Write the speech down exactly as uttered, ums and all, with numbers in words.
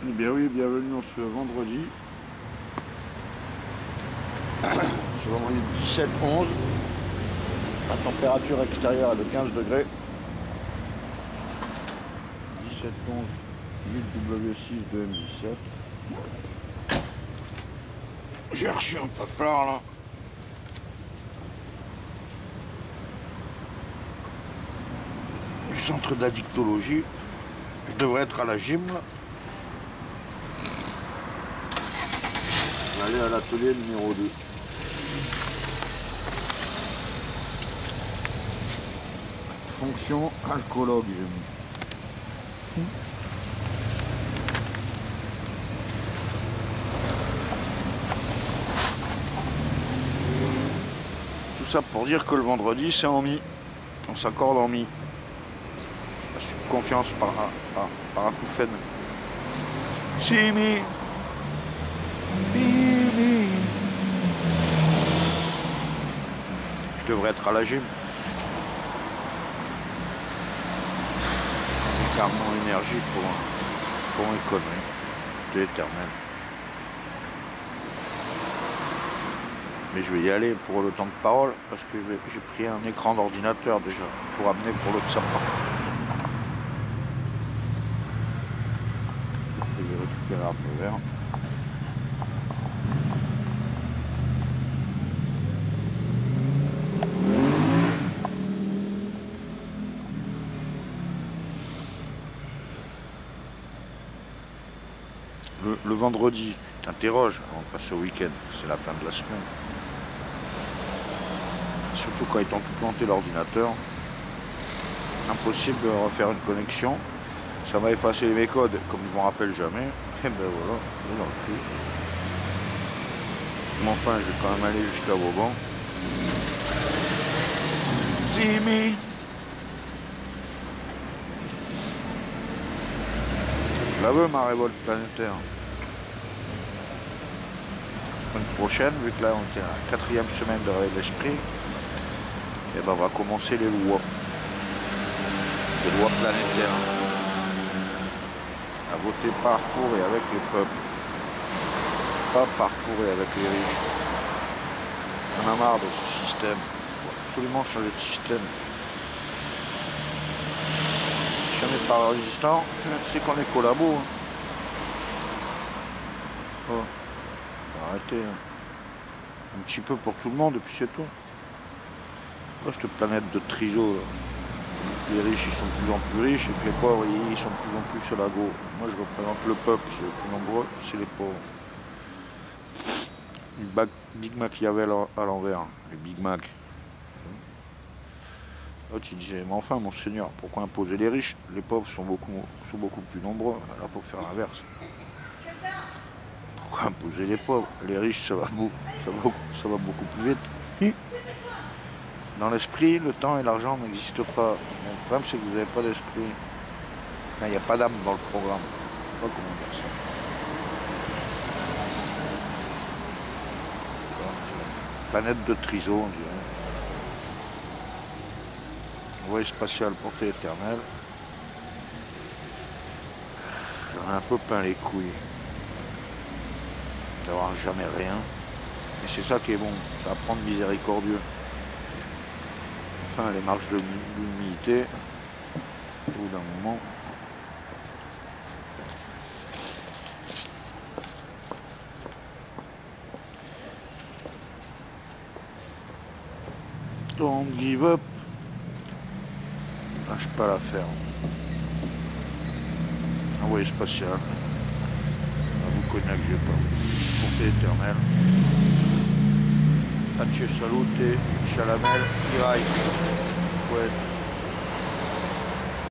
Eh bien oui, bienvenue en ce vendredi. Ce vendredi dix-sept onze. La température extérieure est de quinze degrés. dix-sept onze huit W six deux M dix-sept. J'ai reçu un papelard là. Du centre d'addictologie. Je devrais être à la gym là. Je vais aller à l'atelier numéro deux. Fonction alcoologue, j'ai mis. Tout ça pour dire que le vendredi c'est en mi. On s'accorde en mi. La subconfiance par, par, par acouphène. Si mi. Je devrais être à la gym. Je garde mon énergie pour, pour une connerie. C'est éternel. Mais je vais y aller pour le temps de parole parce que j'ai pris un écran d'ordinateur déjà pour amener pour l'autre serpent. Je vais récupérer un peu vert. Le, le vendredi, tu t'interroges avant de passer au week-end, c'est la fin de la semaine. Surtout quand ils t'ont tout planté l'ordinateur. Impossible de refaire une connexion. Ça va effacer mes codes, comme je m'en rappelle jamais. Et ben voilà, c'est dans le cul. Mais enfin, je vais quand même aller jusqu'à Vauban. Zimi. Je la veux, ma révolte planétaire. La semaine prochaine, vu que là on était à la quatrième semaine de réveil de l'esprit, et ben on va commencer les lois. Les lois planétaires. À voter par, pour et avec les peuples. Pas par, pour et avec les riches. On a marre de ce système. Il faut absolument changer de système. Si on n'est pas résistant, c'est qu'on est collabo. Hein. Oh. Arrêtez. Hein. Un petit peu pour tout le monde et puis c'est tout. Oh, cette planète de triso. Là. Les riches ils sont de plus en plus riches et que les pauvres ils sont de plus en plus sur la go. Moi je représente le peuple, c'est le plus nombreux, c'est les pauvres. Les Big Mac qu'il y avait à l'envers, les Big Mac. L'autre il disait, mais enfin mon seigneur, pourquoi imposer les riches? Les pauvres sont beaucoup, sont beaucoup plus nombreux, alors il faut faire l'inverse. Pourquoi imposer les pauvres? Les riches ça va, beaucoup, ça va, ça va beaucoup plus vite. Dans l'esprit, le temps et l'argent n'existent pas. Mais le problème, c'est que vous n'avez pas d'esprit. Il n'y a pas d'âme dans le programme. Je ne sais pas comment dire ça. Planète de Triso, on dirait. Envoyé spatial portée éternelle. J'en ai un peu peint les couilles. D'avoir jamais rien. Et c'est ça qui est bon. Ça va prendre miséricordieux. Enfin, les marches de l'humilité, au bout d'un moment. Don't give up. Lâche pas l'affaire. Envoyé spatial. À vous cognac, j'ai pas. Portée éternelle. Pace salute, chalamel, Irai. Ouais.